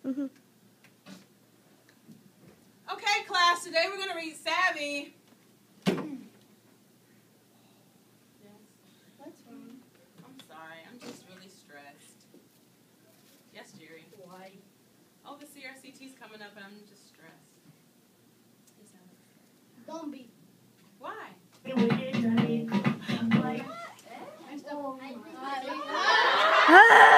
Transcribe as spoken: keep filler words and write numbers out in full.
Mm-hmm. Okay, class, today we're going to read Savvy. Yes. What's wrong? I'm sorry, I'm just really stressed. Yes, Jerry. Why? Oh, the C R C T's coming up and I'm just stressed. Yes, Alex. Don't be. Why? Like, Ah!